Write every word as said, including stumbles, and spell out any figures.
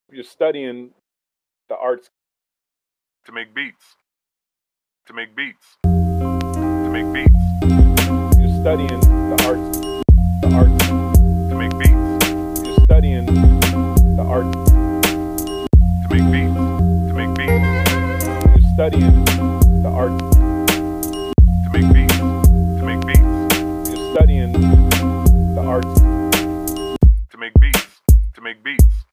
You're studying the arts to make beats, to make beats, to make beats. You're studying the arts, the arts to make beats. You're studying the arts to make beats, to make beats. You're studying the arts to make beats, to make beats. You're studying the arts to make beats, to make beats.